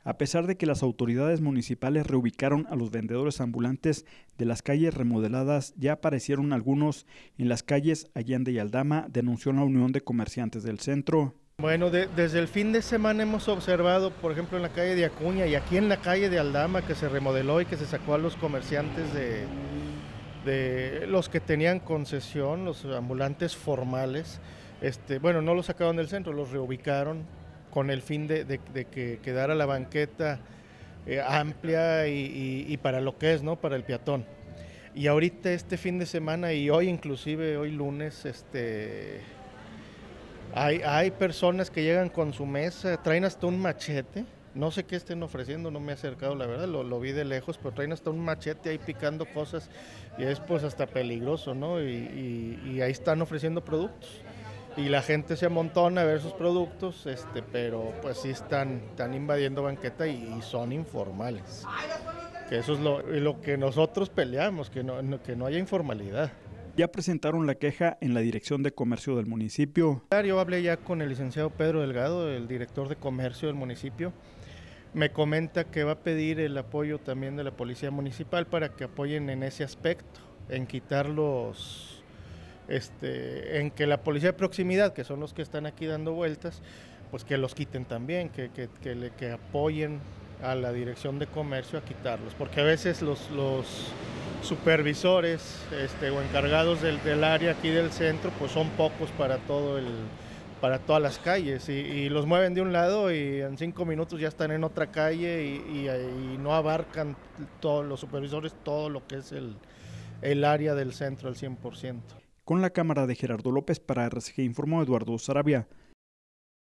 A pesar de que las autoridades municipales reubicaron a los vendedores ambulantes de las calles remodeladas, ya aparecieron algunos en las calles Allende y Aldama, denunció la Unión de Comerciantes del Centro. Bueno, desde el fin de semana hemos observado, por ejemplo, en la calle de Acuña y aquí en la calle de Aldama, que se remodeló y que se sacó a los comerciantes de los que tenían concesión, los ambulantes formales. Bueno, no los sacaron del centro, los reubicaron con el fin de que quedara la banqueta amplia y para lo que es, ¿no? Para el peatón. Y ahorita este fin de semana y hoy inclusive, hoy lunes, hay personas que llegan con su mesa, traen hasta un machete, no sé qué estén ofreciendo, no me he acercado la verdad, lo vi de lejos, pero traen hasta un machete ahí picando cosas y es pues hasta peligroso, ¿no? Y ahí están ofreciendo productos. Y la gente se amontona a ver sus productos, pero pues sí están invadiendo banqueta y son informales. Que eso es lo que nosotros peleamos, que no haya informalidad. Ya presentaron la queja en la Dirección de Comercio del municipio. Yo hablé ya con el licenciado Pedro Delgado, el director de comercio del municipio. Me comenta que va a pedir el apoyo también de la policía municipal para que apoyen en ese aspecto, en quitar en que la policía de proximidad, que son los que están aquí dando vueltas, pues que los quiten también, que apoyen a la Dirección de Comercio a quitarlos, porque a veces los supervisores o encargados del área aquí del centro, pues son pocos para todas las calles y los mueven de un lado y en 5 minutos ya están en otra calle y no abarcan todos los supervisores todo lo que es el área del centro al 100%. Con la cámara de Gerardo López para RCG informó Eduardo Saravia.